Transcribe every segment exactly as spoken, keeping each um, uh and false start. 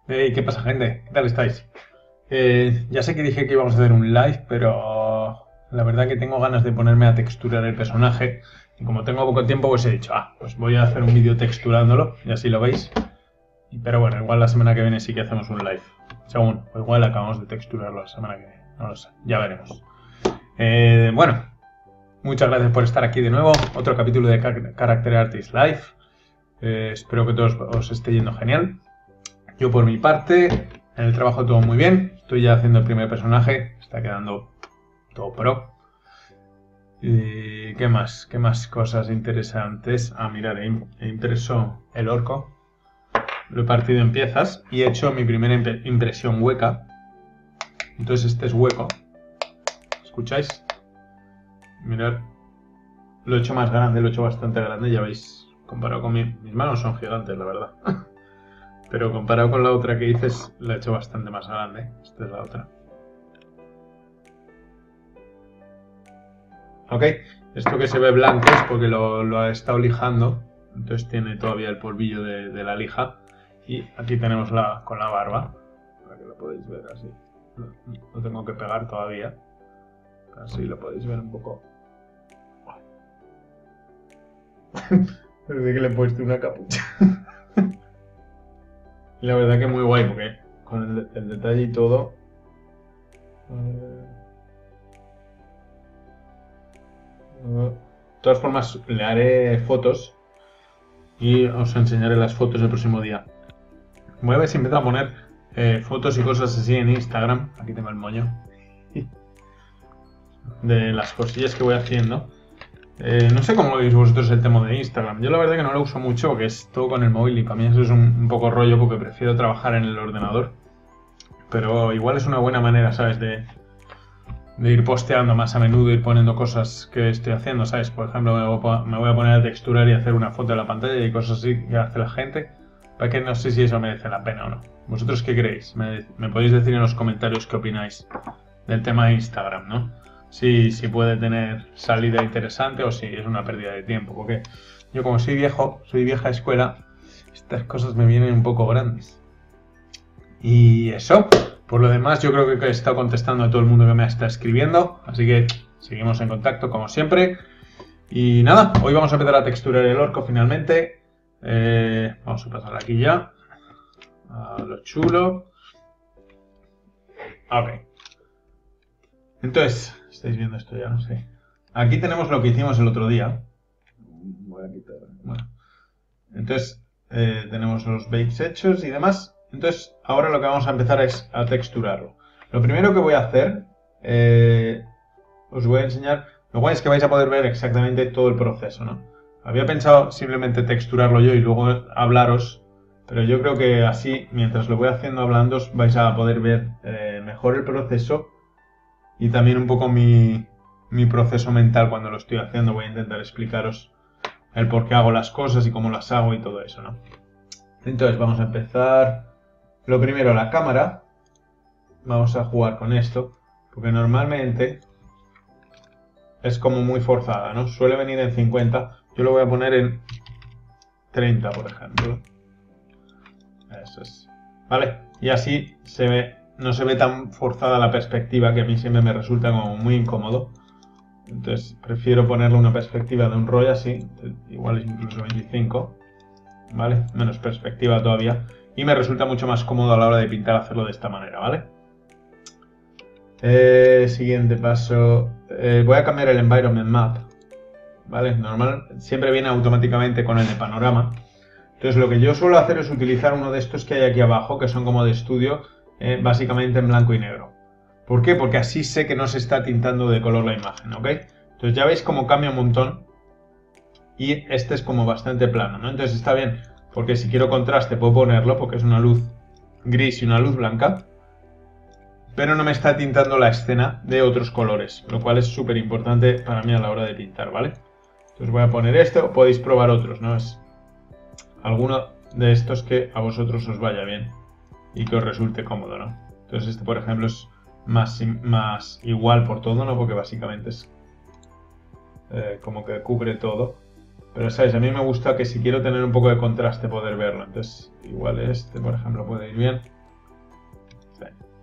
Hey, ¿qué pasa, gente? ¿Qué tal estáis? Eh, ya sé que dije que íbamos a hacer un live, pero la verdad que tengo ganas de ponerme a texturar el personaje. Y como tengo poco tiempo, pues he dicho, ah, pues voy a hacer un vídeo texturándolo, y así lo veis. Y- Pero bueno, igual la semana que viene sí que hacemos un live. Según, o igual acabamos de texturarlo la semana que viene. No lo sé, ya veremos. Eh, bueno, muchas gracias por estar aquí de nuevo. Otro capítulo de Car- Character Artist Live. Eh, espero que todos os esté yendo genial. Yo por mi parte, en el trabajo todo muy bien. Estoy ya haciendo el primer personaje. Está quedando todo pro. ¿Y qué más? ¿Qué más cosas interesantes? Ah, mirad, he, he impreso el orco. Lo he partido en piezas y he hecho mi primera impresión hueca. Entonces este es hueco. ¿Escucháis? Mirad. Lo he hecho más grande, lo he hecho bastante grande, ya veis. Comparado con mi, mis manos son gigantes, la verdad. Pero comparado con la otra que dices, la he hecho bastante más grande. Esta es la otra. Ok, esto que se ve blanco es porque lo, lo ha estado lijando, entonces tiene todavía el polvillo de, de la lija. Y aquí tenemos la con la barba, para que lo podéis ver así. Lo, lo tengo que pegar todavía, así lo podéis ver un poco. Parece que le he puesto una capucha. Y la verdad que muy guay, porque con el, el detalle y todo. De todas formas, le haré fotos y os enseñaré las fotos el próximo día. Voy a ver si empiezo a poner eh, fotos y cosas así en Instagram. Aquí tengo el moño. De las cosillas que voy haciendo. Eh, no sé cómo veis vosotros el tema de Instagram. Yo la verdad que no lo uso mucho porque es todo con el móvil y para mí eso es un, un poco rollo porque prefiero trabajar en el ordenador. Pero igual es una buena manera, ¿sabes? De, de ir posteando más a menudo, ir poniendo cosas que estoy haciendo, ¿sabes? Por ejemplo, me voy a poner a texturar y hacer una foto de la pantalla y cosas así que hace la gente. Para que no sé si eso merece la pena o no. ¿Vosotros qué creéis? Me, me podéis decir en los comentarios qué opináis del tema de Instagram, ¿no? Si, si puede tener salida interesante o si es una pérdida de tiempo. Porque yo como soy viejo, soy vieja escuela, estas cosas me vienen un poco grandes. Y eso, por lo demás, yo creo que he estado contestando a todo el mundo que me está escribiendo. Así que seguimos en contacto como siempre. Y nada, hoy vamos a empezar a texturar el orco finalmente. Eh, vamos a pasar aquí ya. A lo chulo. Ok. Entonces, estáis viendo esto ya, no sé. Aquí tenemos lo que hicimos el otro día. Voy a quitar. Bueno. Entonces, eh, tenemos los bakes hechos y demás. Entonces, ahora lo que vamos a empezar es a texturarlo. Lo primero que voy a hacer, eh, os voy a enseñar. Lo guay es que vais a poder ver exactamente todo el proceso, ¿no? Había pensado simplemente texturarlo yo y luego hablaros, pero yo creo que así, mientras lo voy haciendo hablando, vais a poder ver eh, mejor el proceso y también un poco mi, mi proceso mental cuando lo estoy haciendo. Voy a intentar explicaros el por qué hago las cosas y cómo las hago y todo eso, ¿no? Entonces vamos a empezar. Lo primero, la cámara. Vamos a jugar con esto, porque normalmente es como muy forzada, ¿no? Suele venir en cincuenta. Yo lo voy a poner en treinta, por ejemplo. Eso es. ¿Vale? Y así se ve, no se ve tan forzada la perspectiva, que a mí siempre me resulta como muy incómodo. Entonces prefiero ponerle una perspectiva de un rollo así, igual incluso veinticinco, ¿vale? Menos perspectiva todavía. Y me resulta mucho más cómodo a la hora de pintar hacerlo de esta manera, ¿vale? Eh, siguiente paso. Eh, voy a cambiar el environment map, ¿vale? Normal, siempre viene automáticamente con el de panorama. Entonces lo que yo suelo hacer es utilizar uno de estos que hay aquí abajo, que son como de estudio, eh, básicamente en blanco y negro. ¿Por qué? Porque así sé que no se está tintando de color la imagen, ¿ok? Entonces ya veis cómo cambia un montón. Y este es como bastante plano, ¿no? Entonces está bien, porque si quiero contraste puedo ponerlo, porque es una luz gris y una luz blanca. Pero no me está tintando la escena de otros colores, lo cual es súper importante para mí a la hora de pintar, ¿vale? Entonces voy a poner esto, podéis probar otros, ¿no? Es alguno de estos que a vosotros os vaya bien y que os resulte cómodo, ¿no? Entonces este, por ejemplo, es más, más igual por todo, ¿no? Porque básicamente es eh, como que cubre todo. Pero, ¿sabes? A mí me gusta que si quiero tener un poco de contraste poder verlo. Entonces, igual este, por ejemplo, puede ir bien.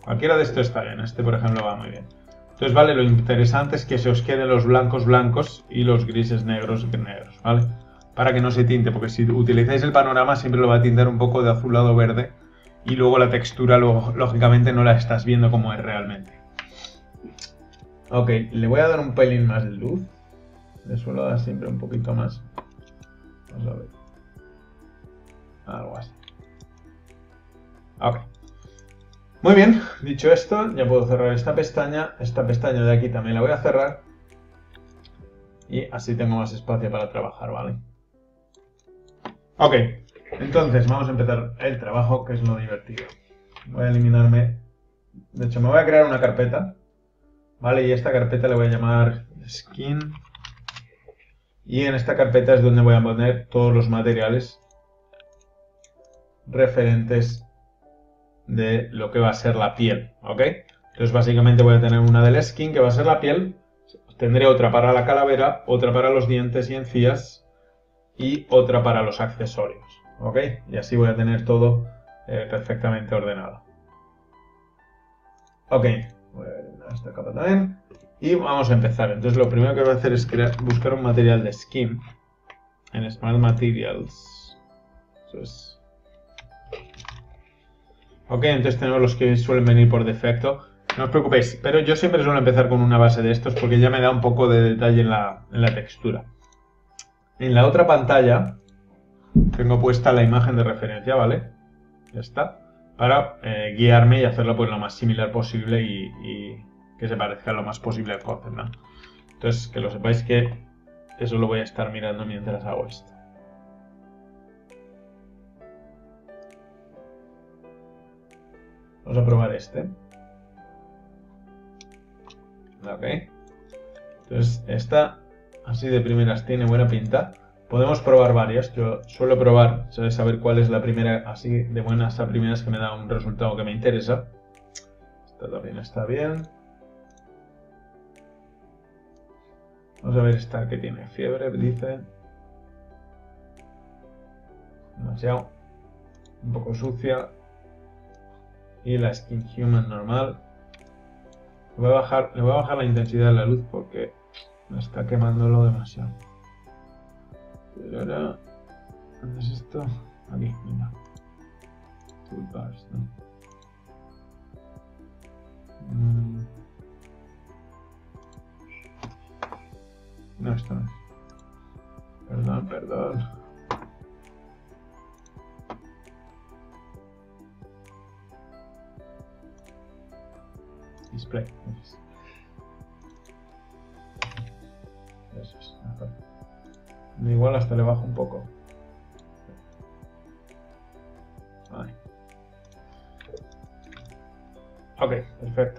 Cualquiera de estos está bien. Este, por ejemplo, va muy bien. Entonces, vale, lo interesante es que se os queden los blancos blancos y los grises negros negros, ¿vale? Para que no se tinte, porque si utilizáis el panorama siempre lo va a tintar un poco de azulado verde y luego la textura, luego, lógicamente, no la estás viendo como es realmente. Ok, le voy a dar un pelín más de luz. Le suelo dar siempre un poquito más. Vamos a ver. Algo así. Ok. Muy bien, dicho esto, ya puedo cerrar esta pestaña. Esta pestaña de aquí también la voy a cerrar. Y así tengo más espacio para trabajar, ¿vale? Ok, entonces vamos a empezar el trabajo, que es lo divertido. Voy a eliminarme... De hecho, me voy a crear una carpeta. ¿Vale? Y esta carpeta le voy a llamar Skin. Y en esta carpeta es donde voy a poner todos los materiales referentes de lo que va a ser la piel, ¿ok? Entonces básicamente voy a tener una del skin que va a ser la piel, tendré otra para la calavera, otra para los dientes y encías y otra para los accesorios, ¿ok? Y así voy a tener todo eh, perfectamente ordenado. Ok, voy a eliminar esta capa también y vamos a empezar. Entonces lo primero que voy a hacer es crear, buscar un material de skin en Smart Materials. Eso es. Ok, entonces tenemos los que suelen venir por defecto. No os preocupéis, pero yo siempre suelo empezar con una base de estos porque ya me da un poco de detalle en la, en la textura. En la otra pantalla tengo puesta la imagen de referencia, ¿vale? Ya está. Para eh, guiarme y hacerlo pues lo más similar posible y, y que se parezca lo más posible al concept, ¿no? Entonces, que lo sepáis que eso lo voy a estar mirando mientras hago esto. Vamos a probar este. Ok. Entonces, esta así de primeras tiene buena pinta. Podemos probar varias. Yo suelo probar, ¿sabes? Saber cuál es la primera, así de buenas a primeras que me da un resultado que me interesa. Esta también está bien. Vamos a ver esta que tiene fiebre, dice. Demasiado. Un poco sucia. Y la Skin Human normal. Le voy a bajar, le voy a bajar la intensidad de la luz porque me está quemándolo demasiado. Pero ahora, ¿dónde es esto? Aquí, venga. Toolbars, ¿no? Mm. No, esto no es. Perdón, perdón. Display. Eso es, mejor. Igual hasta le bajo un poco. Vale. Ok, perfecto.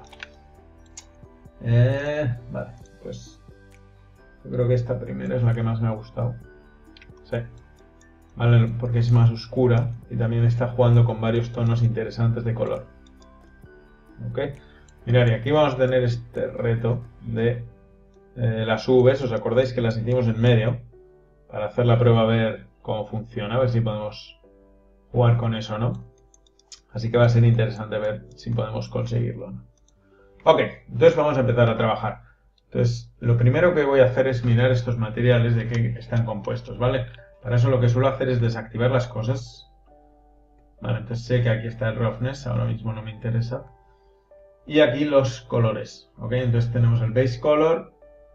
Eh, vale, pues yo creo que esta primera es la que más me ha gustado. Sí. Vale, porque es más oscura y también está jugando con varios tonos interesantes de color. Ok. Mirad, y aquí vamos a tener este reto de eh, las Vs. ¿Os acordáis que las hicimos en medio? Para hacer la prueba a ver cómo funciona, a ver si podemos jugar con eso o no. Así que va a ser interesante ver si podemos conseguirlo, ¿no? Ok, entonces vamos a empezar a trabajar. Entonces, lo primero que voy a hacer es mirar estos materiales de qué están compuestos, ¿vale? Para eso lo que suelo hacer es desactivar las cosas. Vale, entonces sé que aquí está el roughness, ahora mismo no me interesa. Y aquí los colores, ¿ok? Entonces tenemos el base color,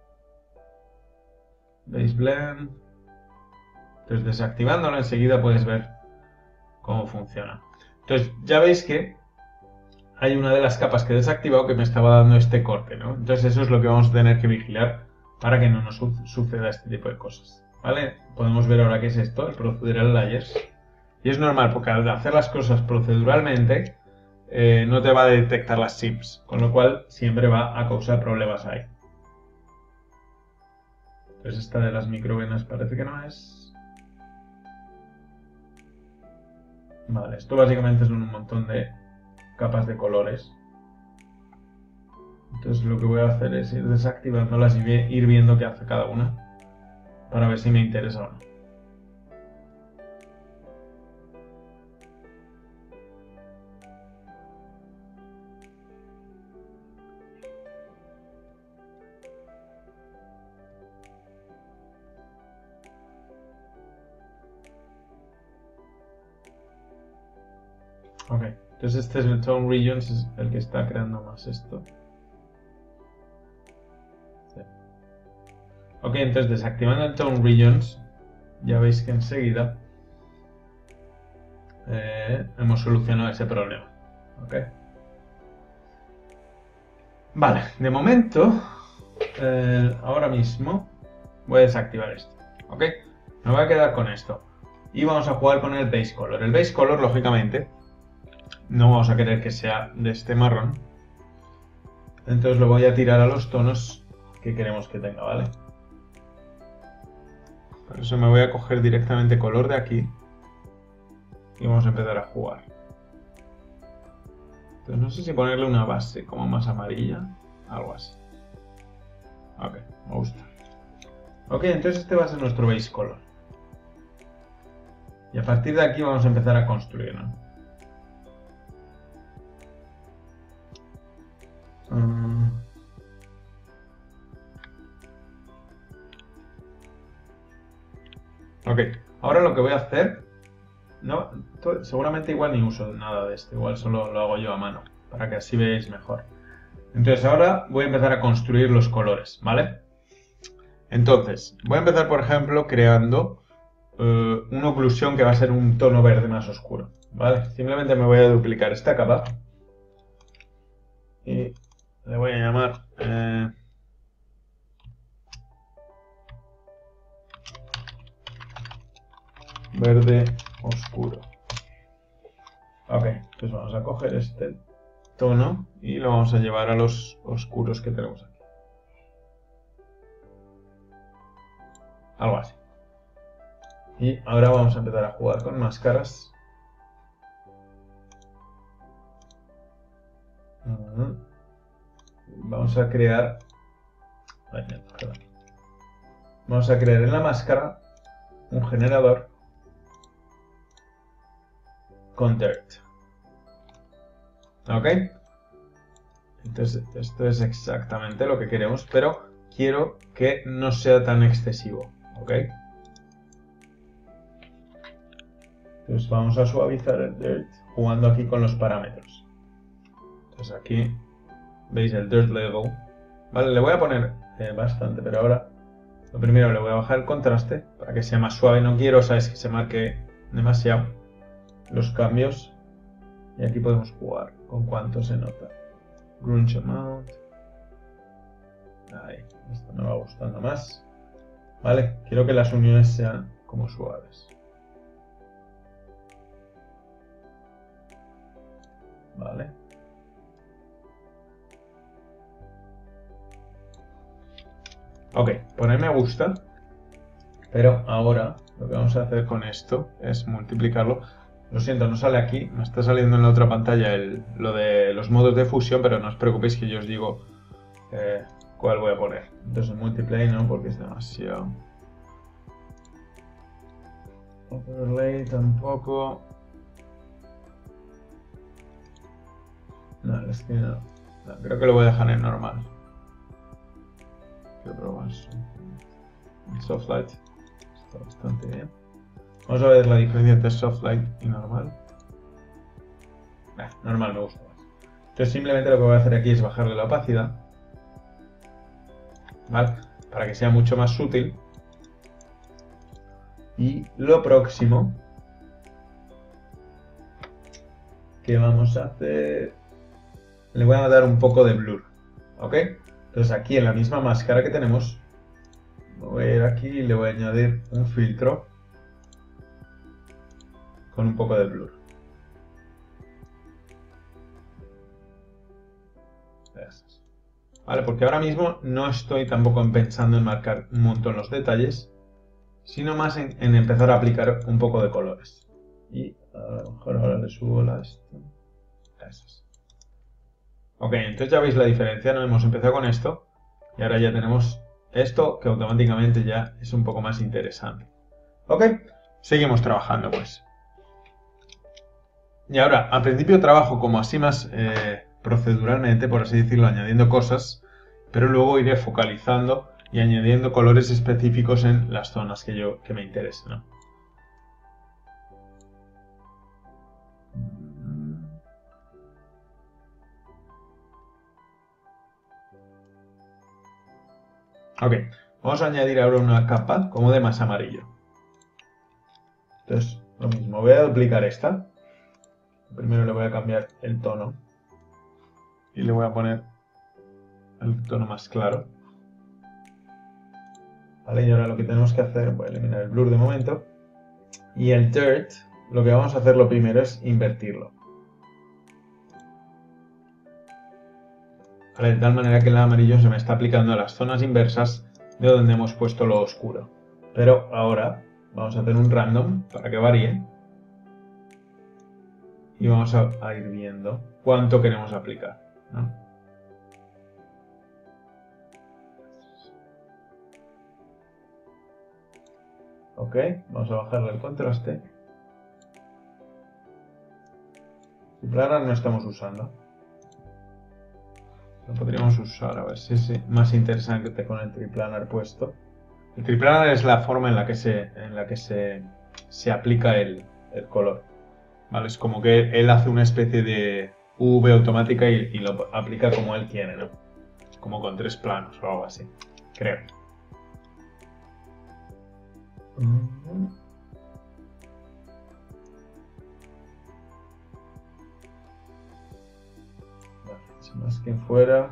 base blend. Entonces desactivándolo enseguida puedes ver cómo funciona. Entonces ya veis que hay una de las capas que he desactivado que me estaba dando este corte, ¿no? Entonces eso es lo que vamos a tener que vigilar para que no nos su suceda este tipo de cosas, ¿vale? Podemos ver ahora qué es esto, el procedural layers. Y es normal porque al hacer las cosas proceduralmente eh, no te va a detectar las sims, con lo cual siempre va a causar problemas ahí. Entonces esta de las microvenas parece que no es. Vale, esto básicamente son un montón de capas de colores. Entonces lo que voy a hacer es ir desactivándolas y ir viendo qué hace cada una para ver si me interesa o no. Ok, entonces este es el Tone Regions, es el que está creando más esto. Sí. Ok, entonces desactivando el Tone Regions, ya veis que enseguida eh, hemos solucionado ese problema. Ok. Vale, de momento, eh, ahora mismo voy a desactivar esto. Ok, me voy a quedar con esto. Y vamos a jugar con el Base Color. El Base Color, lógicamente, no vamos a querer que sea de este marrón. Entonces lo voy a tirar a los tonos que queremos que tenga, ¿vale? Por eso me voy a coger directamente color de aquí. Y vamos a empezar a jugar. Entonces no sé si ponerle una base como más amarilla. Algo así. Ok, me gusta. Ok, entonces este va a ser nuestro Base Color. Y a partir de aquí vamos a empezar a construir, ¿no? Um... Ok, ahora lo que voy a hacer, no, seguramente igual ni uso nada de esto, igual solo lo hago yo a mano, para que así veáis mejor. Entonces ahora voy a empezar a construir los colores, ¿vale? Entonces, voy a empezar por ejemplo creando uh, una oclusión que va a ser un tono verde más oscuro, ¿vale? Simplemente me voy a duplicar esta capa y le voy a llamar... Eh, verde oscuro. Ok, pues vamos a coger este tono y lo vamos a llevar a los oscuros que tenemos aquí. Algo así. Y ahora vamos a empezar a jugar con máscaras. Uh-huh. Vamos a crear... Vamos a crear en la máscara un generador con dirt. ¿Ok? Entonces esto es exactamente lo que queremos, pero quiero que no sea tan excesivo. ¿Ok? Entonces vamos a suavizar el dirt jugando aquí con los parámetros. Entonces aquí veis el dirt level. Vale, le voy a poner eh, bastante, pero ahora lo primero le voy a bajar el contraste para que sea más suave. No quiero, sabes, que se marque demasiado los cambios. Y aquí podemos jugar con cuánto se nota. Grunge amount. Ahí, esto me va gustando más. Vale, quiero que las uniones sean como suaves. Vale. Ok, poner me gusta. Pero ahora lo que vamos a hacer con esto es multiplicarlo. Lo siento, no sale aquí, me está saliendo en la otra pantalla el, lo de los modos de fusión, pero no os preocupéis que yo os digo eh, cuál voy a poner. Entonces multiply no, porque es demasiado. Overlay tampoco. No, es que no. No, creo que lo voy a dejar en normal. Quiero probar Softlight. Está bastante bien. Vamos a ver la diferencia entre Softlight y normal. Nah, normal me gusta más. Entonces simplemente lo que voy a hacer aquí es bajarle la opacidad. ¿Vale? Para que sea mucho más sutil. Y lo próximo que vamos a hacer... Le voy a dar un poco de blur. ¿Ok? Entonces aquí en la misma máscara que tenemos, voy a ir aquí y le voy a añadir un filtro con un poco de blur. Vale, porque ahora mismo no estoy tampoco pensando en marcar un montón los detalles, sino más en, en empezar a aplicar un poco de colores. Y a lo mejor ahora le subo la esto. Eso. Ok, entonces ya veis la diferencia, ¿no? Hemos empezado con esto y ahora ya tenemos esto que automáticamente ya es un poco más interesante. Ok, seguimos trabajando pues. Y ahora, al principio trabajo como así más eh, proceduralmente, por así decirlo, añadiendo cosas, pero luego iré focalizando y añadiendo colores específicos en las zonas que, yo, que me interesen, ¿no? Ok, vamos a añadir ahora una capa como de más amarillo. Entonces, lo mismo, voy a duplicar esta. Primero le voy a cambiar el tono. Y le voy a poner el tono más claro. Vale, y ahora lo que tenemos que hacer, voy a eliminar el blur de momento. Y el dirt, lo que vamos a hacer lo primero es invertirlo. Vale, de tal manera que el amarillo se me está aplicando a las zonas inversas de donde hemos puesto lo oscuro. Pero ahora vamos a hacer un random para que varíe. Y vamos a, a ir viendo cuánto queremos aplicar, ¿no? Ok, vamos a bajarle el contraste. Triplanar no estamos usando. Lo podríamos usar, a ver si es más interesante con el triplanar puesto. El triplanar es la forma en la que se, en la que se, se aplica el, el color. ¿Vale? Es como que él hace una especie de U V automática y, y lo aplica como él quiere, ¿no? Como con tres planos o algo así, creo. Vale, más que fuera.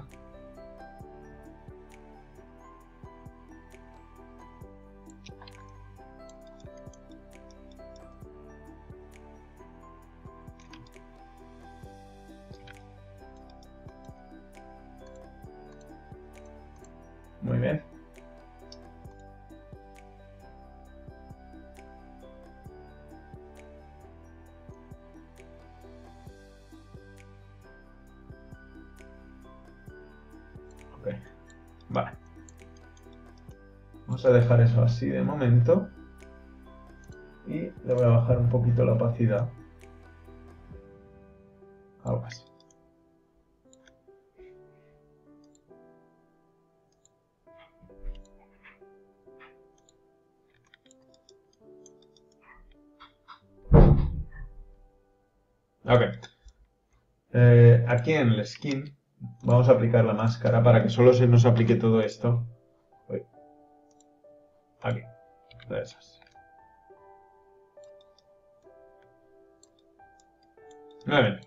Muy bien. Ok. Vale. Vamos a dejar eso así de momento. Y le voy a bajar un poquito la opacidad. Algo así. Ok. Eh, aquí en el skin vamos a aplicar la máscara para que solo se nos aplique todo esto. Uy. Aquí. De esas. Muy bien.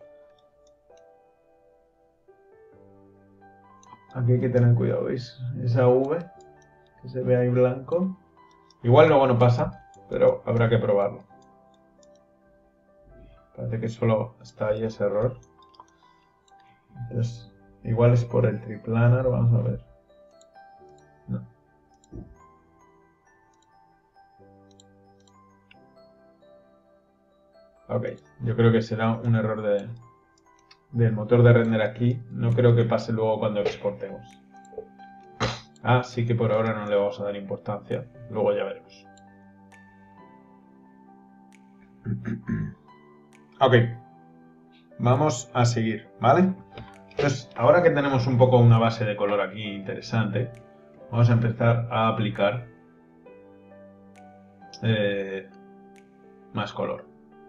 Aquí hay que tener cuidado, ¿veis? Esa V que se ve ahí blanco. Igual luego no pasa, pero habrá que probarlo. Parece que solo está ahí ese error. Entonces, igual es por el triplanar, vamos a ver. No. Ok, yo creo que será un error de, del motor de render aquí. No creo que pase luego cuando exportemos. Ah, sí que por ahora no le vamos a dar importancia. Luego ya veremos. Ok, vamos a seguir, ¿vale? Entonces, ahora que tenemos un poco una base de color aquí interesante, vamos a empezar a aplicar eh, más color.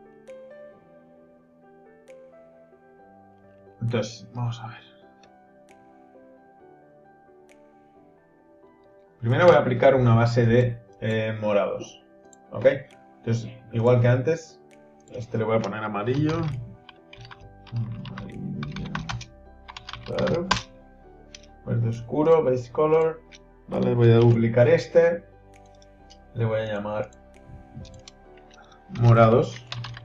Entonces, vamos a ver. Primero voy a aplicar una base de eh, morados, ¿ok? Entonces, igual que antes, este le voy a poner amarillo. Amarillo. Claro. Verde oscuro, base color. Vale, voy a duplicar este. Le voy a llamar morados.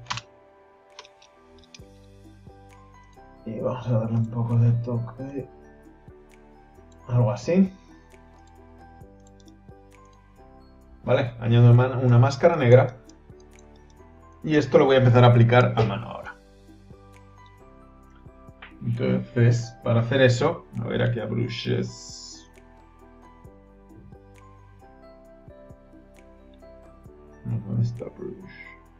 Y vamos a darle un poco de toque. Algo así. Vale, añado una máscara negra. Y esto lo voy a empezar a aplicar a mano ahora. Entonces, para hacer eso, a ver aquí a brushes. ¿Dónde está brush?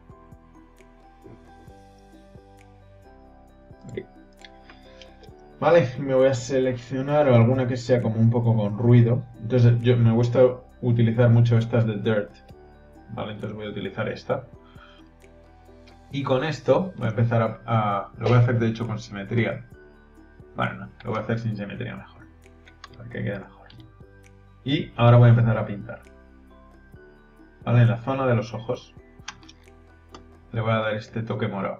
Aquí. Vale, me voy a seleccionar alguna que sea como un poco con ruido. Entonces, yo me gusta utilizar mucho estas de dirt. Vale, entonces voy a utilizar esta. Y con esto voy a empezar a, a... Lo voy a hacer de hecho con simetría. Bueno, no, lo voy a hacer sin simetría mejor. Para que quede mejor. Y ahora voy a empezar a pintar. ¿Vale? En la zona de los ojos le voy a dar este toque morado.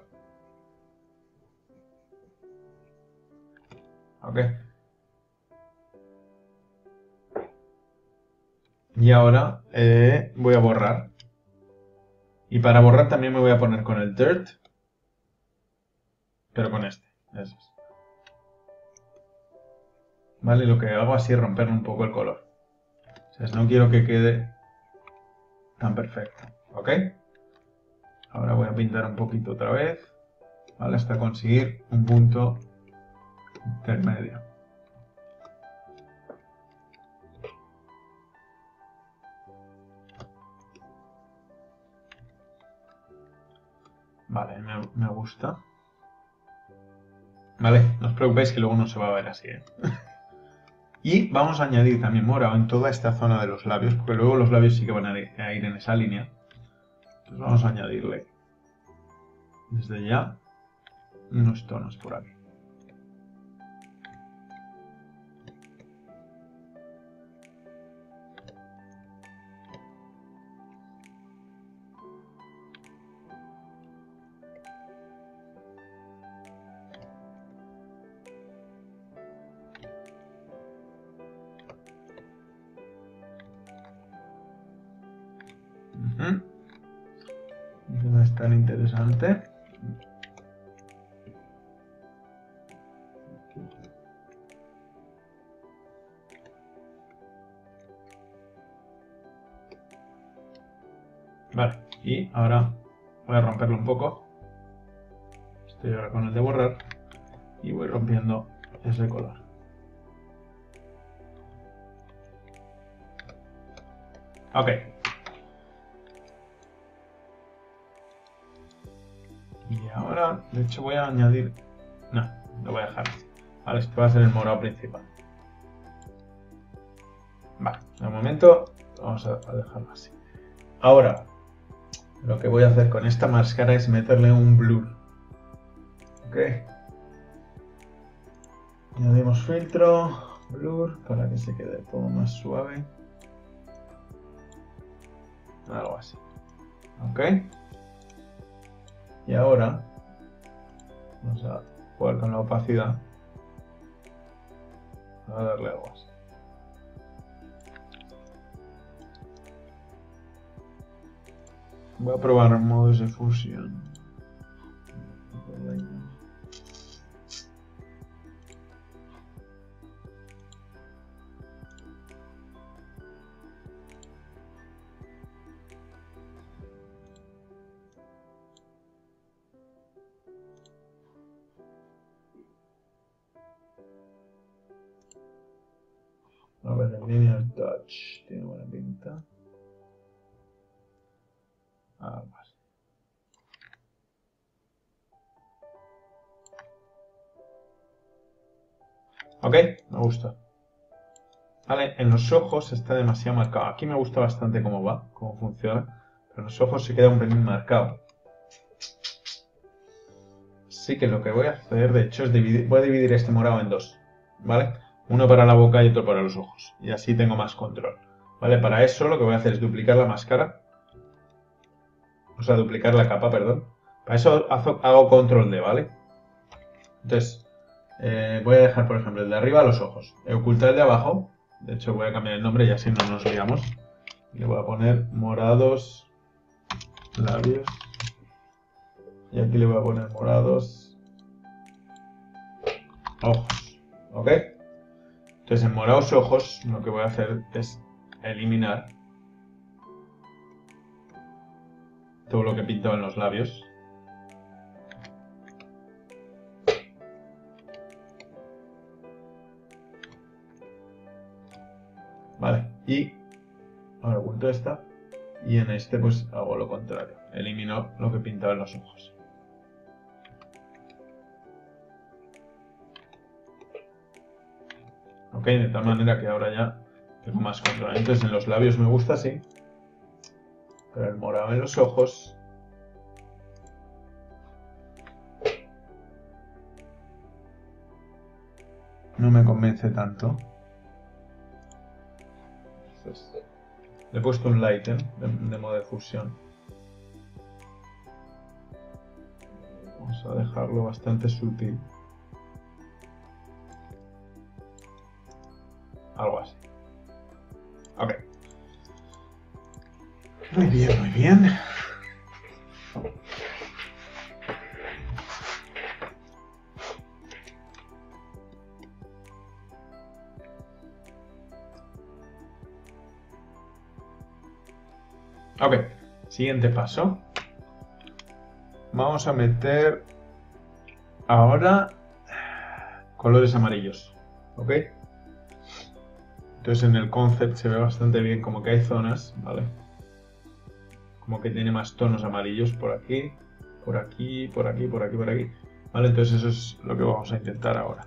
¿Ok? Y ahora eh, voy a borrar. Y para borrar también me voy a poner con el Dirt. Pero con este. Eso es. ¿Vale? Lo que hago así es romperle un poco el color. O sea, no quiero que quede tan perfecto. ¿Ok? Ahora voy a pintar un poquito otra vez. ¿Vale? Hasta conseguir un punto intermedio. Vale, me, me gusta. Vale, no os preocupéis que luego no se va a ver así, ¿eh? Y vamos a añadir también morado en toda esta zona de los labios, porque luego los labios sí que van a ir en esa línea. Entonces vamos a añadirle desde ya unos tonos por aquí. Uh-huh. No es tan interesante. Vale, y ahora voy a romperlo un poco. Estoy ahora con el de borrar y voy rompiendo ese color. Ok. Y ahora, de hecho, voy a añadir... No, lo voy a dejar así. Vale, este va a ser el morado principal. Vale, de momento vamos a dejarlo así. Ahora, lo que voy a hacer con esta máscara es meterle un blur. Ok. Añadimos filtro, blur, para que se quede todo más suave. Algo así. Ok. Y ahora vamos a jugar con la opacidad. Voy a darle algo así. Voy a probar modos de fusión. A ver, el Linear Touch tiene buena pinta. Algo así. Ok, me gusta. Vale, en los ojos está demasiado marcado. Aquí me gusta bastante cómo va, cómo funciona. Pero en los ojos se queda un pelín marcado. Así que lo que voy a hacer, de hecho, es dividir, voy a dividir este morado en dos. ¿Vale? Uno para la boca y otro para los ojos. Y así tengo más control. ¿Vale? Para eso lo que voy a hacer es duplicar la máscara. O sea, duplicar la capa, perdón. Para eso hago control D, ¿vale? Entonces, eh, voy a dejar, por ejemplo, el de arriba a los ojos. Ocultar el de abajo. De hecho, voy a cambiar el nombre y así no nos liamos. Le voy a poner morados labios. Y aquí le voy a poner morados ojos. ¿Ok? Entonces, en morados ojos, lo que voy a hacer es eliminar todo lo que he pintado en los labios. Vale, y ahora oculto esta. Y en este pues hago lo contrario. Elimino lo que he pintado en los ojos. Ok, de tal manera que ahora ya tengo más control. Entonces en los labios me gusta así. Pero el morado en los ojos no me convence tanto. es. Le he puesto un lighten de, de modo de fusión. Vamos a dejarlo bastante sutil. Algo así. Ok. Muy bien, muy bien. Ok, siguiente paso. Vamos a meter ahora colores amarillos. Ok. Entonces en el concept se ve bastante bien como que hay zonas, ¿vale? Como que tiene más tonos amarillos por aquí, por aquí, por aquí, por aquí, por aquí. ¿Vale? Entonces eso es lo que vamos a intentar ahora.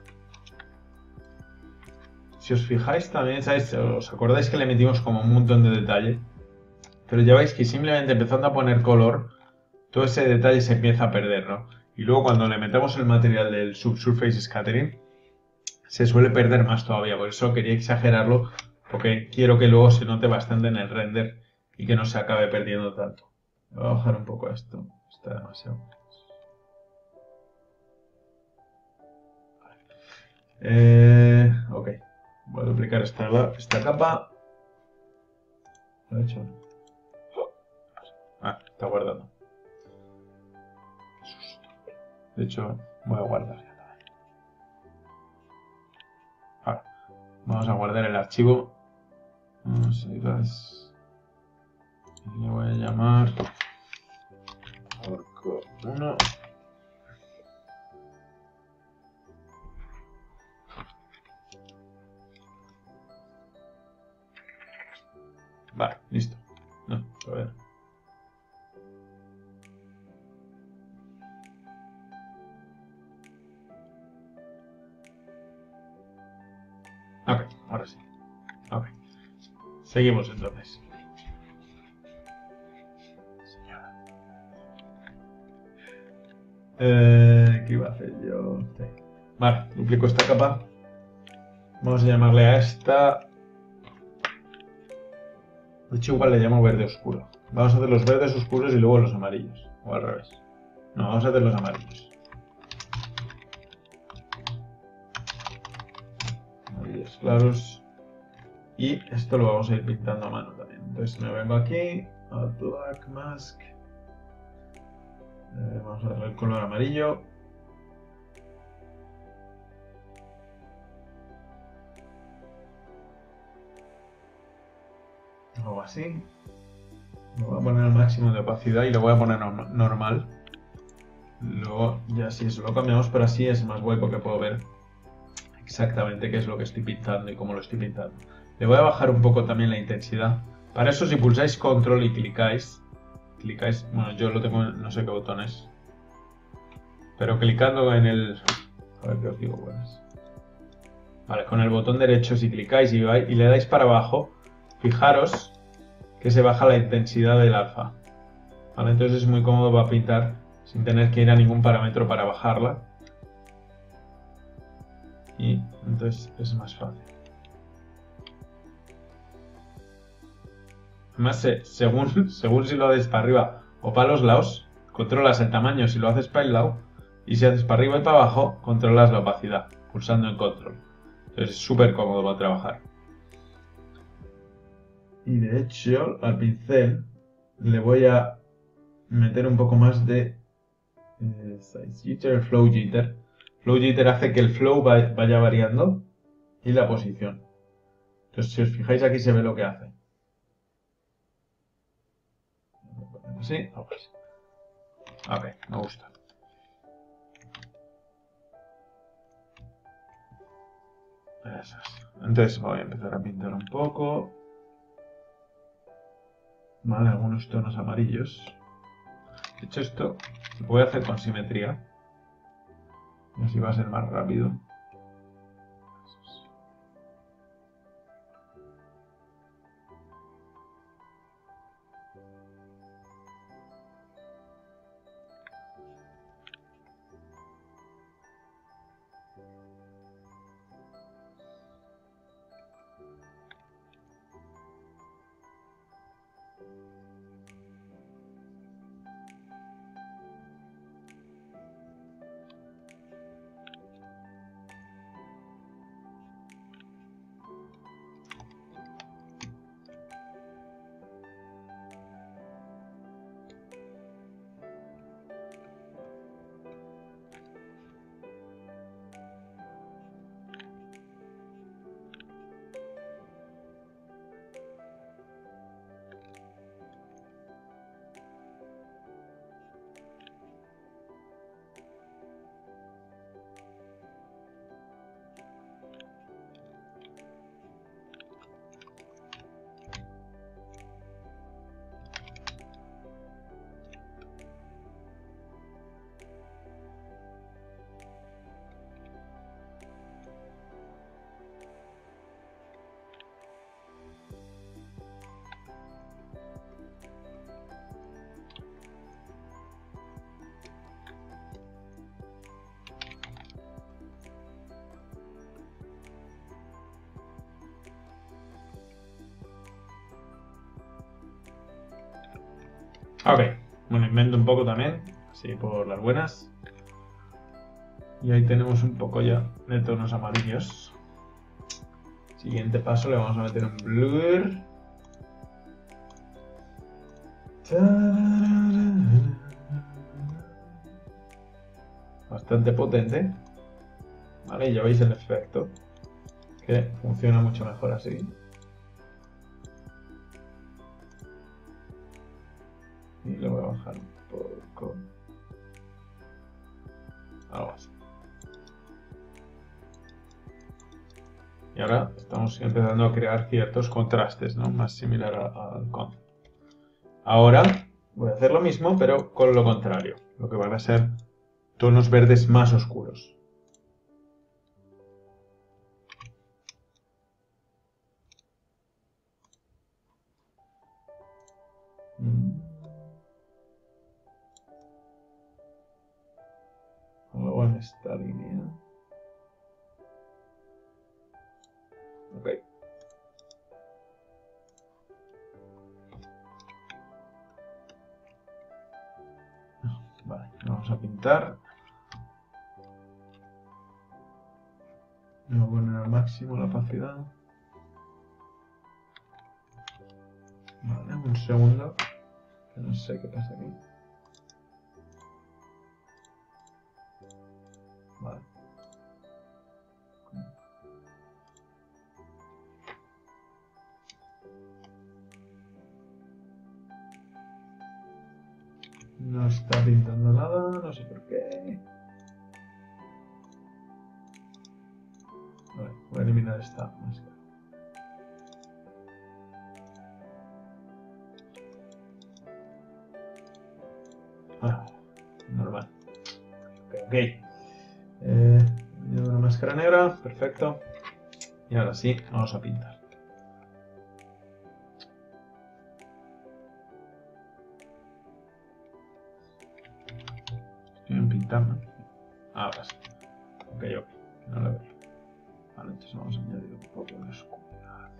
Si os fijáis también, ¿sabéis? ¿Os acordáis que le metimos como un montón de detalle? Pero ya veis que simplemente empezando a poner color, todo ese detalle se empieza a perder, ¿no? Y luego cuando le metemos el material del Subsurface Scattering, se suele perder más todavía. Por eso quería exagerarlo, porque quiero que luego se note bastante en el render y que no se acabe perdiendo tanto. Voy a bajar un poco esto, está demasiado. Eh, ok, voy a duplicar esta, esta capa. ¿Lo he hecho? Ah, está guardando. De hecho, voy a guardar ya también. Ahora, vamos a guardar el archivo. Vamos a ir a... Le voy a llamar Orco uno. Vale, listo. No, todavía no. Ok, ahora sí. Ok. Seguimos entonces. Señora. Eh, ¿Qué iba a hacer yo? Sí. Vale, duplico esta capa. Vamos a llamarle a esta. De hecho, igual le llamo verde oscuro. Vamos a hacer los verdes oscuros y luego los amarillos. O al revés. No, vamos a hacer los amarillos. Amarillos claros. Y esto lo vamos a ir pintando a mano también. Entonces me vengo aquí, a Black Mask. Eh, vamos a darle el color amarillo. Algo así. Lo voy a poner al máximo de opacidad y lo voy a poner normal. Luego ya si eso lo cambiamos, pero así es más guay porque puedo ver exactamente qué es lo que estoy pintando y cómo lo estoy pintando. Le voy a bajar un poco también la intensidad. Para eso si pulsáis control y clicáis, clicáis, bueno yo lo tengo en no sé qué botones, pero clicando en el, a ver qué os digo, buenas. Vale, con el botón derecho si clicáis y, y le dais para abajo, fijaros que se baja la intensidad del alfa. Vale, entonces es muy cómodo para pintar sin tener que ir a ningún parámetro para bajarla. Y entonces es más fácil. Además, según, según si lo haces para arriba o para los lados, controlas el tamaño si lo haces para el lado. Y si haces para arriba y para abajo, controlas la opacidad, pulsando en control. Entonces es súper cómodo para trabajar. Y de hecho, al pincel le voy a meter un poco más de eh, size jitter, flow jitter. Flow jitter hace que el flow vaya variando y la posición. Entonces, si os fijáis aquí se ve lo que hace. Así, algo así. Ok, me gusta. Eso es. Entonces voy a empezar a pintar un poco. Vale, algunos tonos amarillos. De hecho esto lo voy a hacer con simetría. Y así va a ser más rápido. Ok, bueno, invento un poco también, así por las buenas. Y ahí tenemos un poco ya de tonos amarillos. Siguiente paso, le vamos a meter un blur. Bastante potente. Vale, y ya veis el efecto, que funciona mucho mejor así. Y le voy a bajar un poco. Algo así. Y ahora estamos empezando a crear ciertos contrastes, ¿no? Más similar al con. Ahora voy a hacer lo mismo, pero con lo contrario. Lo que van a ser tonos verdes más oscuros. Algo en esta línea. Ok. Vale, vamos a pintar. Voy a poner al máximo la opacidad. Vale, un segundo. Que no sé qué pasa aquí. Vale. No está pintando nada, no sé por qué. Vale, voy a eliminar esta máscara. Ah, normal. Ok, ok. Eh, una máscara negra, perfecto. Y ahora sí, vamos a pintar. Estoy pintando. Ahora sí. Ok, ok. No lo veo. Vale, entonces vamos a añadir un poco de oscuridad.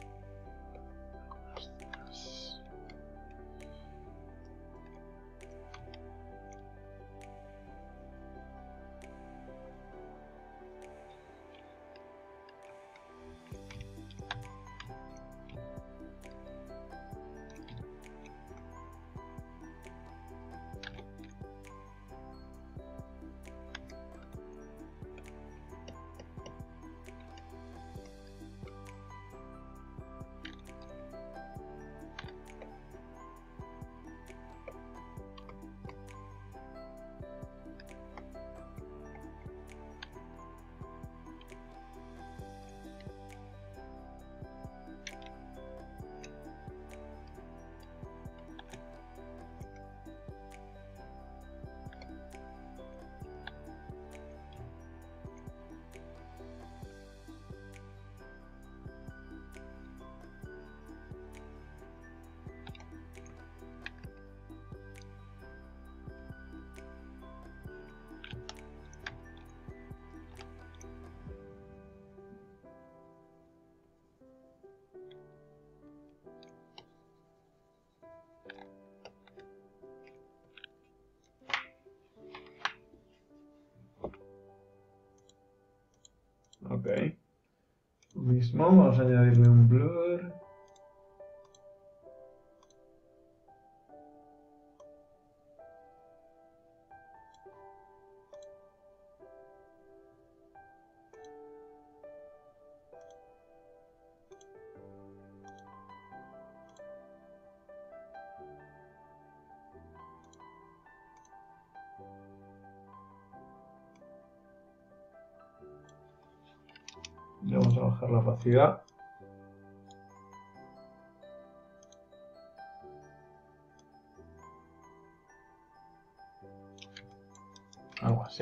Ok. Lo mismo, vamos a añadirle un blur. Y vamos a bajar la opacidad. Algo así.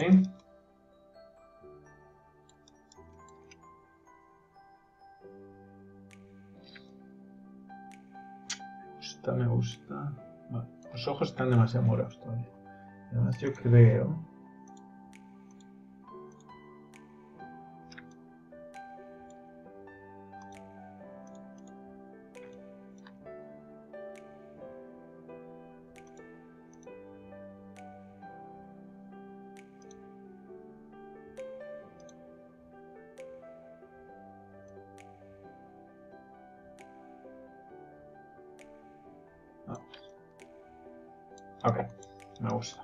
Me gusta, me gusta. Vale, los ojos están demasiado morados todavía. Además yo creo... Ok, me gusta.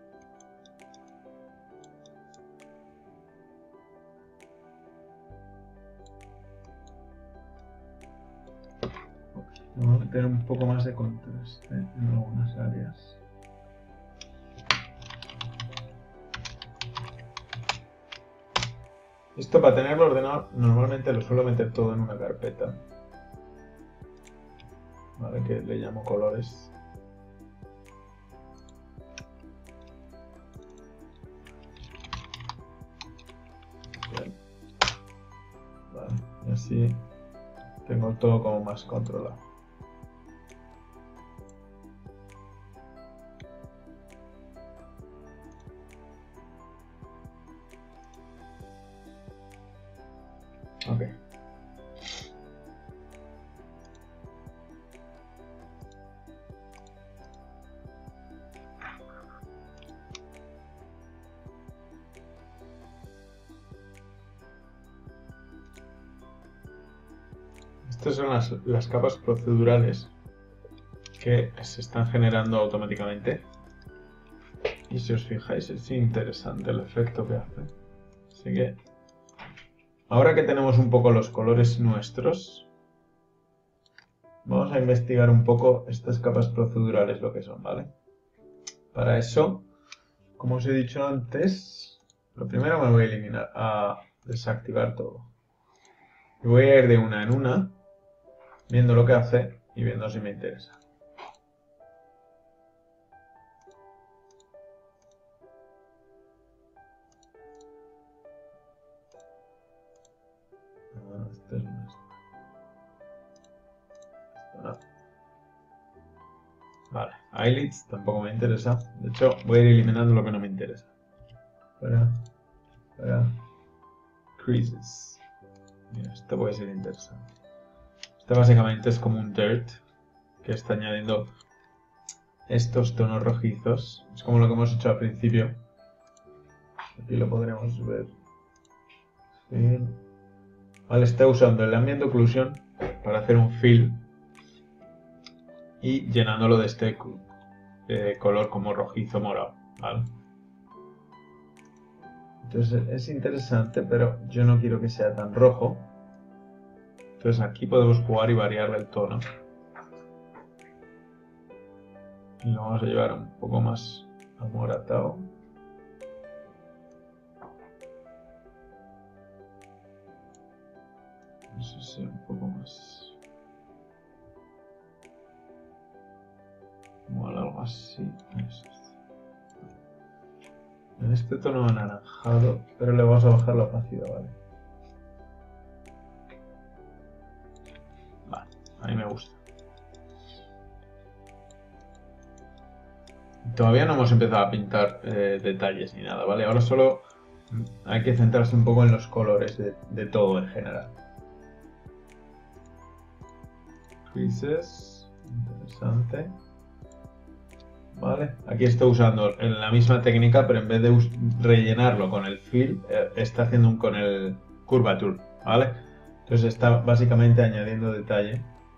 Vamos a meter un poco más de contraste en algunas áreas. Esto, para tenerlo ordenado, normalmente lo suelo meter todo en una carpeta, ¿vale? Que le llamo colores. Bien. Vale, y así tengo todo como más controlado. Ok. Estas son las, las capas procedurales que se están generando automáticamente. Y si os fijáis, es interesante el efecto que hace. Así que, ahora que tenemos un poco los colores nuestros, vamos a investigar un poco estas capas procedurales, lo que son, ¿vale? Para eso, como os he dicho antes, lo primero me voy a eliminar, a desactivar todo. Y voy a ir de una en una, viendo lo que hace y viendo si me interesa. Ah, este es un esto. Esto no. Vale, eyelids tampoco me interesa. De hecho, voy a ir eliminando lo que no me interesa. Para, para, creases. Mira, esto puede ser interesante. Este básicamente es como un dirt que está añadiendo estos tonos rojizos. Es como lo que hemos hecho al principio. Aquí lo podremos ver. Fill. Vale, está usando el ambient occlusion para hacer un fill y llenándolo de este eh, color como rojizo morado, ¿vale? Entonces es interesante, pero yo no quiero que sea tan rojo. Entonces aquí podemos jugar y variarle el tono. Y lo vamos a llevar un poco más amoratado. No sé si un poco más. Igual algo así. En este tono anaranjado, pero le vamos a bajar la opacidad, ¿vale? Vale, a mí me gusta. Todavía no hemos empezado a pintar eh, detalles ni nada, ¿vale? Ahora solo hay que centrarse un poco en los colores de, de todo en general. Creases, interesante. Vale, aquí estoy usando en la misma técnica, pero en vez de rellenarlo con el fill, eh, está haciendo un con el curvature, ¿vale? Entonces está básicamente añadiendo detalle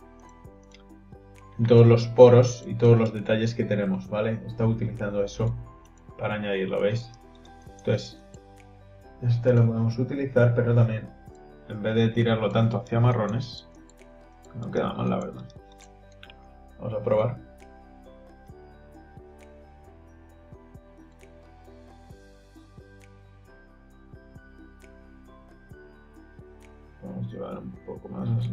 en todos los poros y todos los detalles que tenemos, ¿vale? Está utilizando eso para añadirlo, ¿veis? Entonces, este lo podemos utilizar, pero también, en vez de tirarlo tanto hacia marrones, no queda mal, la verdad. Vamos a probar. Vamos a llevar un poco más así.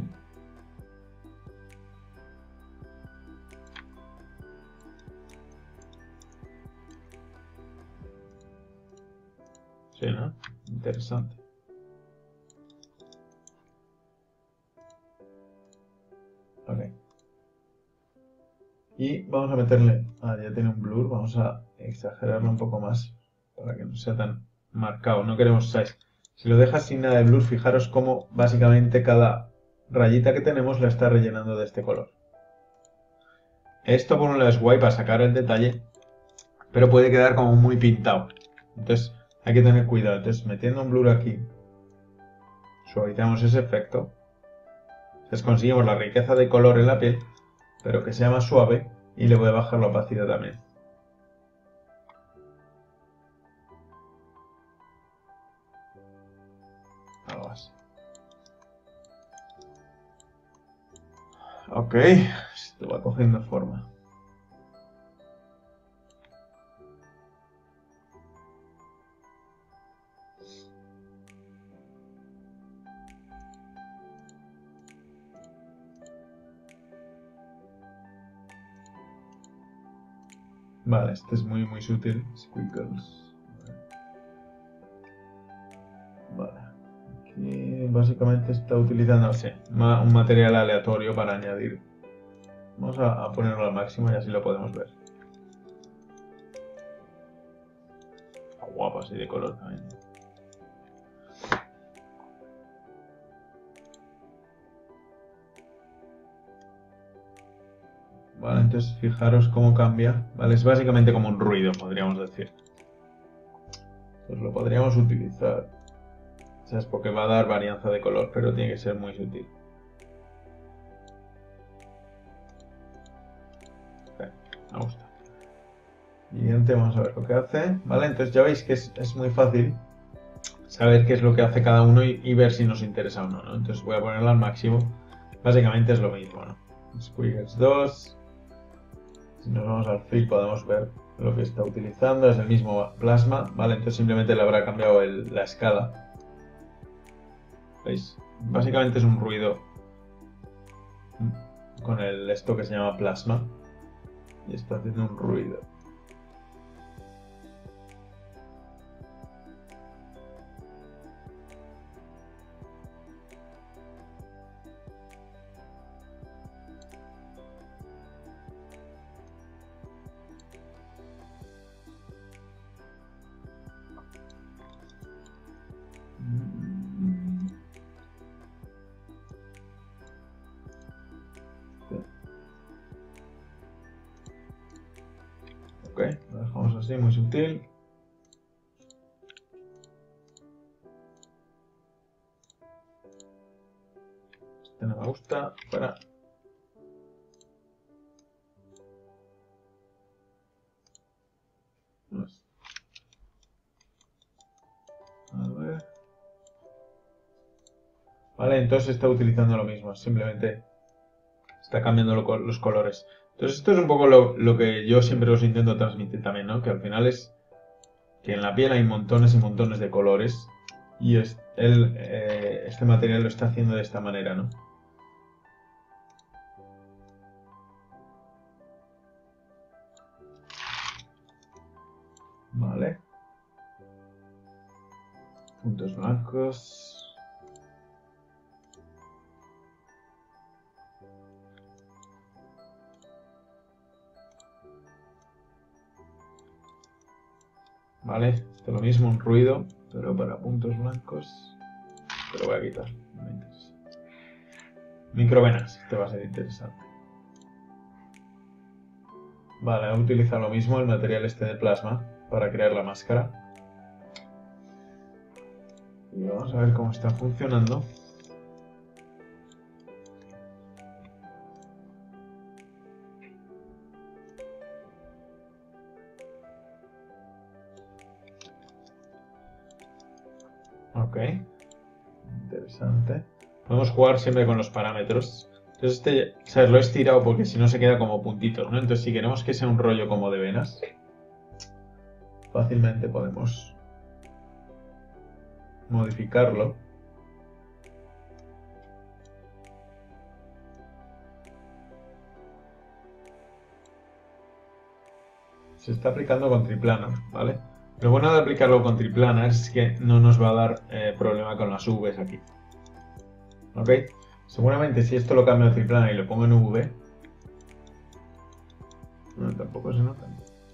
Sí, ¿no? Interesante. Ok. Y vamos a meterle... Ah, ya tiene un blur. Vamos a exagerarlo un poco más para que no sea tan marcado. No queremos, ¿sabes? Si lo dejas sin nada de blur, fijaros cómo básicamente cada rayita que tenemos la está rellenando de este color. Esto por un lado es guay para sacar el detalle, pero puede quedar como muy pintado. Entonces hay que tener cuidado. Entonces metiendo un blur aquí, suavizamos ese efecto. Entonces conseguimos la riqueza de color en la piel, pero que sea más suave, y le voy a bajar la opacidad también. algo así. Ok, esto va cogiendo forma. Vale, este es muy muy sutil. Squiggles. Vale. Aquí básicamente está utilizando sí, un material aleatorio para añadir. Vamos a, a ponerlo al máximo y así lo podemos ver. Está guapo así de color también. Vale, entonces fijaros cómo cambia. Vale, es básicamente como un ruido, podríamos decir. Pues lo podríamos utilizar. O sea, es porque va a dar varianza de color, pero tiene que ser muy sutil. Okay, me gusta. Siguiente, vamos a ver lo que hace. Vale, entonces ya veis que es, es muy fácil saber qué es lo que hace cada uno y, y ver si nos interesa o no, ¿no? Entonces voy a ponerlo al máximo. Básicamente es lo mismo, ¿no? Squiggles dos. Si nos vamos al fill podemos ver lo que está utilizando, es el mismo plasma, ¿vale? Entonces simplemente le habrá cambiado el, la escala. ¿Veis? Básicamente es un ruido con el, esto que se llama plasma y está haciendo un ruido. Ok, lo dejamos así, muy sutil. Este no me gusta, fuera. A ver. Vale, entonces está utilizando lo mismo, simplemente está cambiando lo, los colores. Entonces esto es un poco lo, lo que yo siempre os intento transmitir también, ¿no? Que al final es que en la piel hay montones y montones de colores y es, él, eh, este material lo está haciendo de esta manera, ¿no? Vale. Puntos blancos. Vale, esto es lo mismo, un ruido, pero para puntos blancos. Pero voy a quitar, no me interesa. Microvenas, este va a ser interesante. Vale, voy a utilizar lo mismo, el material este de plasma, para crear la máscara. Y vamos a ver cómo está funcionando. Ok, interesante. Podemos jugar siempre con los parámetros. Entonces este, o sea, lo he estirado porque si no se queda como puntitos, ¿no? Entonces si queremos que sea un rollo como de venas, fácilmente podemos modificarlo. Se está aplicando con triplanar, ¿vale? Lo bueno de aplicarlo con triplanar es que no nos va a dar eh, problema con las Vs aquí. ¿Ok? Seguramente si esto lo cambio a triplanar y lo pongo en V, no, tampoco se nota.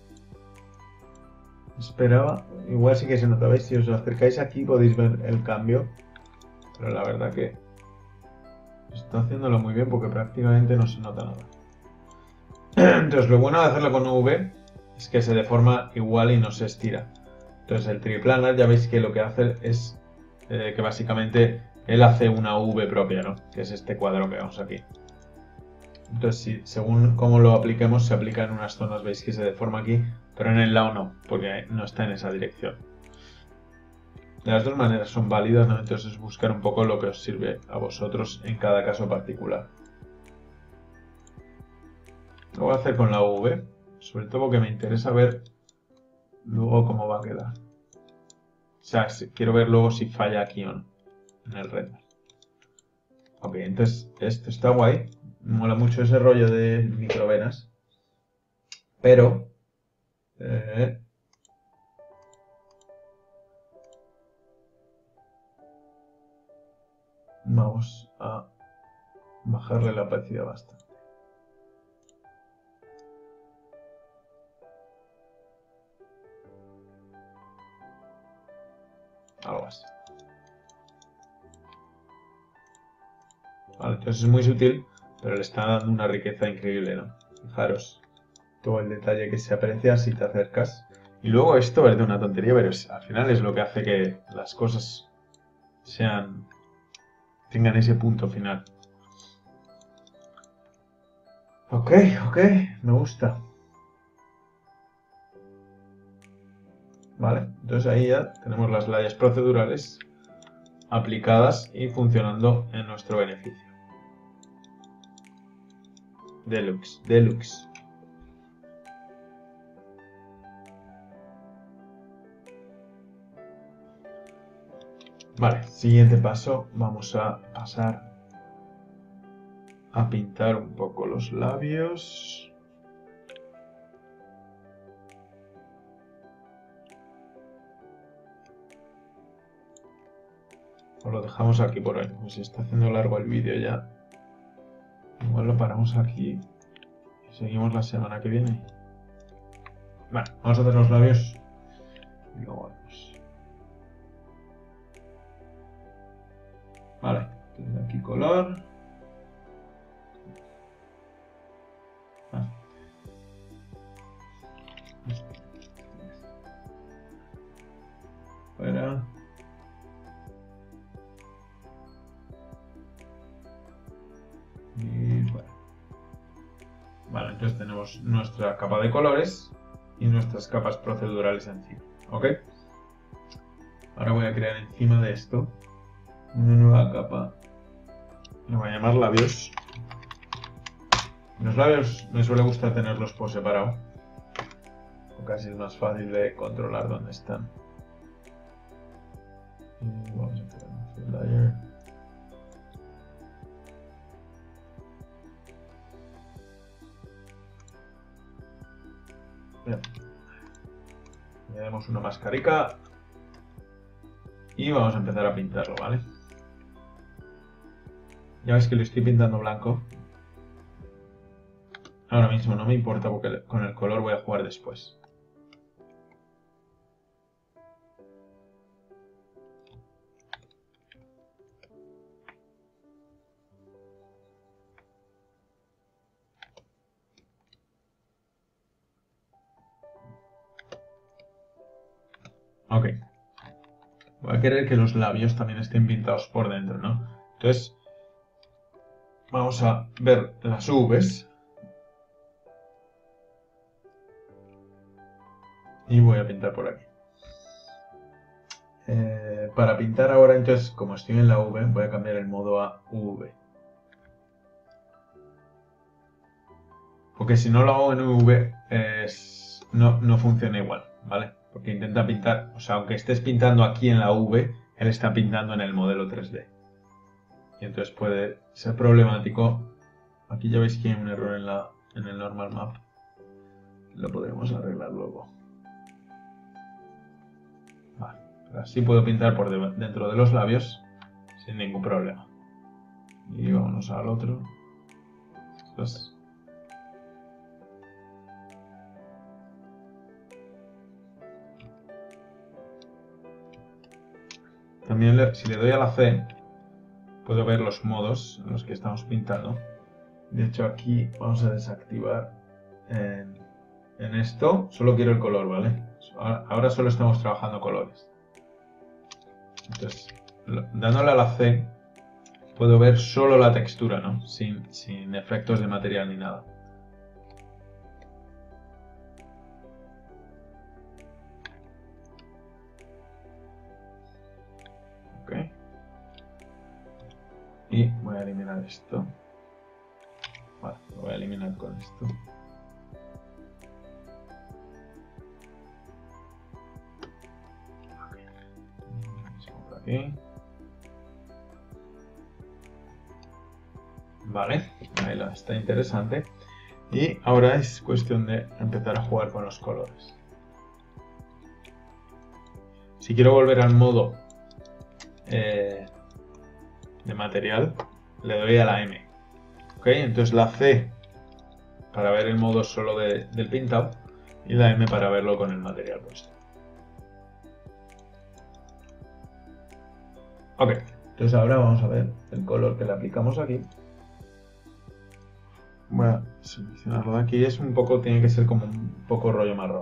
Esperaba, igual sí que se nota, ¿veis? Si os acercáis aquí podéis ver el cambio, pero la verdad que está haciéndolo muy bien porque prácticamente no se nota nada. Entonces lo bueno de hacerlo con V es que se deforma igual y no se estira. Entonces el triplanar ya veis que lo que hace es eh, que básicamente él hace una V propia, ¿no? Que es este cuadro que vemos aquí. Entonces si, según cómo lo apliquemos se aplica en unas zonas, veis que se deforma aquí, pero en el lado no, porque no está en esa dirección. de las dos maneras son válidas, ¿no? Entonces es buscar un poco lo que os sirve a vosotros en cada caso particular. Lo voy a hacer con la U V, sobre todo porque me interesa ver luego cómo va a quedar. O sea, si, quiero ver luego si falla aquí o no en el render. Ok, entonces esto está guay. Me mola mucho ese rollo de microvenas. Pero... Eh, vamos a bajarle la opacidad bastante. Algo así. Vale, entonces es muy sutil, pero le está dando una riqueza increíble, ¿no? Fijaros todo el detalle que se aprecia si te acercas. Y luego esto es de una tontería, pero es, al final es lo que hace que las cosas sean tengan ese punto final. Ok, ok, me gusta. Vale, entonces ahí ya tenemos las layers procedurales aplicadas y funcionando en nuestro beneficio. Deluxe, deluxe. Vale, siguiente paso, vamos a pasar a pintar un poco los labios. O lo dejamos aquí por hoy, pues se está haciendo largo el vídeo ya. Igual lo paramos aquí y seguimos la semana que viene. Vale, vamos a hacer los labios y luego vamos. Vale, entonces aquí color. Ah. Fuera. Y fuera. Vale, entonces tenemos nuestra capa de colores y nuestras capas procedurales encima. ¿Ok? Ahora voy a crear encima de esto una nueva capa. Le voy a llamar labios. Los labios me suele gustar tenerlos por separado, porque así es más fácil de controlar dónde están. Y vamos a crear un fill layer. Bien. Añadimos una mascarica y vamos a empezar a pintarlo, ¿vale? Ya veis que lo estoy pintando blanco. Ahora mismo no me importa porque con el color voy a jugar después. Ok. Voy a querer que los labios también estén pintados por dentro, ¿no? Entonces, vamos a ver las V's. Y voy a pintar por aquí. Eh, para pintar ahora, entonces, como estoy en la V, voy a cambiar el modo a V. Porque si no lo hago en V, es, no, no funciona igual, ¿vale? Porque intenta pintar, o sea, aunque estés pintando aquí en la V, él está pintando en el modelo tres D. Y entonces puede ser problemático. Aquí ya veis que hay un error en, la, en el normal map. Lo podremos arreglar luego. Vale, pero así puedo pintar por de, dentro de los labios sin ningún problema. Y vámonos al otro. Entonces, también le, si le doy a la C, puedo ver los modos en los que estamos pintando. De hecho, aquí vamos a desactivar en, en esto. Solo quiero el color, ¿vale? Ahora solo estamos trabajando colores. Entonces, dándole a la C, puedo ver solo la textura, ¿no? Sin, sin efectos de material ni nada. y voy a eliminar esto. Vale, lo voy a eliminar con esto. Okay. Por aquí. Vale, ahí lo está interesante. Y ahora es cuestión de empezar a jugar con los colores. Si quiero volver al modo eh, de material, le doy a la M. ¿Ok? Entonces la C para ver el modo solo de, del pintado y la M para verlo con el material puesto. Ok, entonces ahora vamos a ver el color que le aplicamos aquí. Voy a seleccionarlo de aquí. Es un poco, tiene que ser como un poco rollo marrón.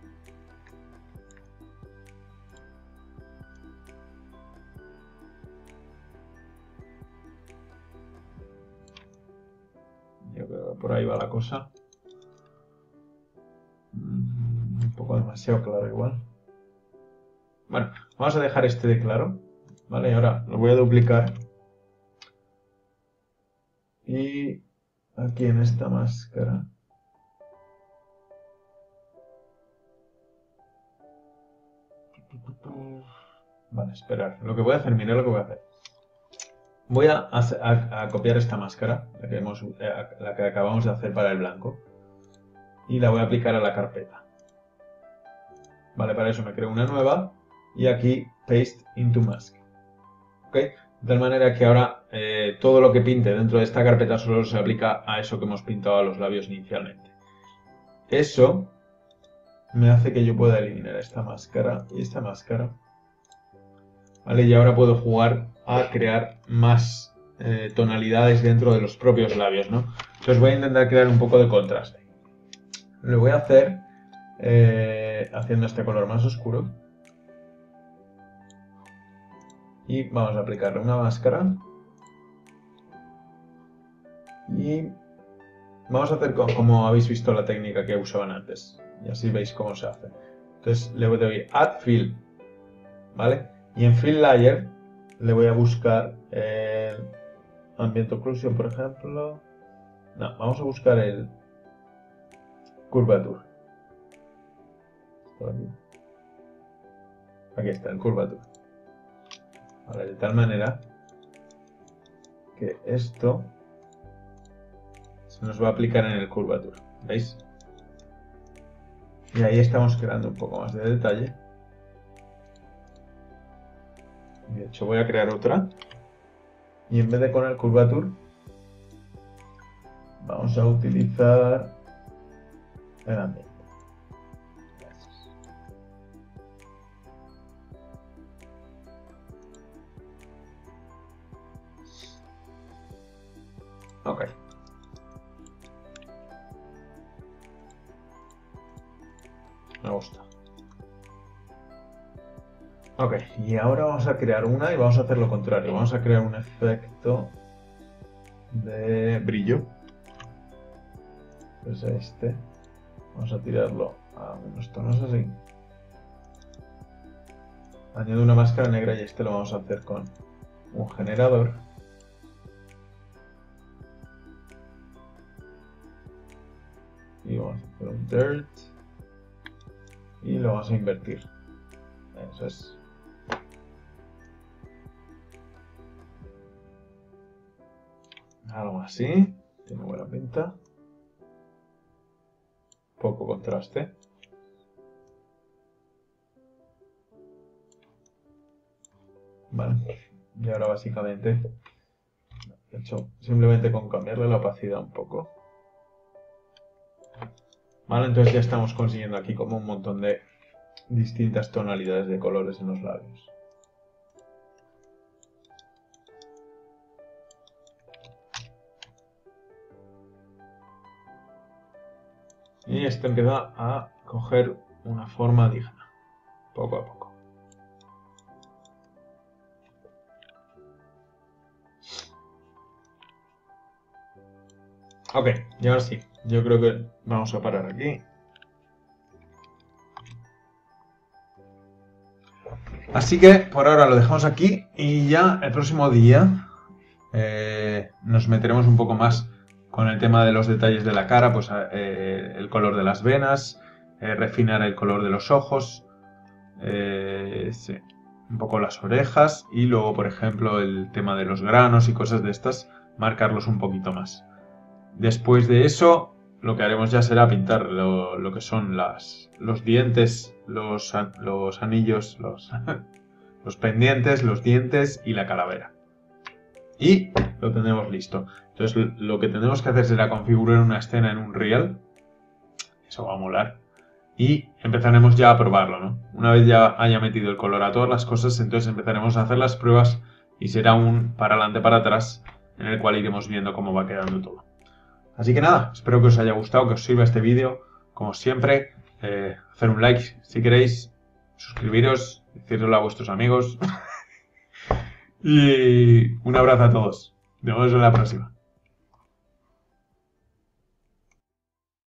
Yo creo que por ahí va la cosa. Un poco demasiado claro igual. Bueno, vamos a dejar este de claro. Vale, y ahora lo voy a duplicar. Y aquí en esta máscara. Vale, esperar. Lo que voy a hacer, mirad lo que voy a hacer. Voy a, a, a copiar esta máscara, la que, hemos, la que acabamos de hacer para el blanco, y la voy a aplicar a la carpeta. Vale, para eso me creo una nueva y aquí Paste into Mask. ¿Ok? De tal manera que ahora eh, todo lo que pinte dentro de esta carpeta solo se aplica a eso que hemos pintado a los labios inicialmente. Eso me hace que yo pueda eliminar esta máscara y esta máscara. Vale, y ahora puedo jugar a crear más eh, tonalidades dentro de los propios labios, ¿no? Entonces voy a intentar crear un poco de contraste. Lo voy a hacer eh, haciendo este color más oscuro. Y vamos a aplicarle una máscara. Y vamos a hacer como, como habéis visto la técnica que usaban antes. Y así veis cómo se hace. Entonces le doy Add Fill, ¿vale? Y en Fill Layer le voy a buscar eh, Ambient Occlusion, por ejemplo. No, vamos a buscar el Curvature. Aquí. Aquí está, el Curvature. Vale, de tal manera que esto se nos va a aplicar en el Curvature. ¿Veis? Y ahí estamos creando un poco más de detalle. De hecho voy a crear otra. Y en vez de con el Curvature, vamos a utilizar el ambiente. Ok. Me gusta. Ok, y ahora vamos a crear una y vamos a hacer lo contrario. Vamos a crear un efecto de brillo. Pues este. Vamos a tirarlo a unos tonos así. Añado una máscara negra y este lo vamos a hacer con un generador. Y vamos a hacer un dirt. Y lo vamos a invertir. Eso es. Algo así. Tiene buena pinta. Poco contraste. Vale. Y ahora básicamente, de hecho, simplemente con cambiarle la opacidad un poco. Vale, entonces ya estamos consiguiendo aquí como un montón de distintas tonalidades de colores en los labios. Y esto empieza a coger una forma digna, poco a poco. Ok, y ahora sí, yo creo que vamos a parar aquí. Así que por ahora lo dejamos aquí y ya el próximo día eh, nos meteremos un poco más con el tema de los detalles de la cara, pues eh, el color de las venas, eh, refinar el color de los ojos, eh, sí, un poco las orejas y luego, por ejemplo, el tema de los granos y cosas de estas, marcarlos un poquito más. Después de eso, lo que haremos ya será pintar lo, lo que son las, los dientes, los, los anillos, los, los pendientes, los dientes y la calavera. Y lo tenemos listo. Entonces lo que tenemos que hacer será configurar una escena en un Real. Eso va a molar. Y empezaremos ya a probarlo, ¿no? Una vez ya haya metido el color a todas las cosas, entonces empezaremos a hacer las pruebas y será un para adelante, para atrás, en el cual iremos viendo cómo va quedando todo. Así que nada, espero que os haya gustado, que os sirva este vídeo. Como siempre, eh, hacer un like si queréis, suscribiros, decirlo a vuestros amigos. Y un abrazo a todos. Nos vemos en la próxima.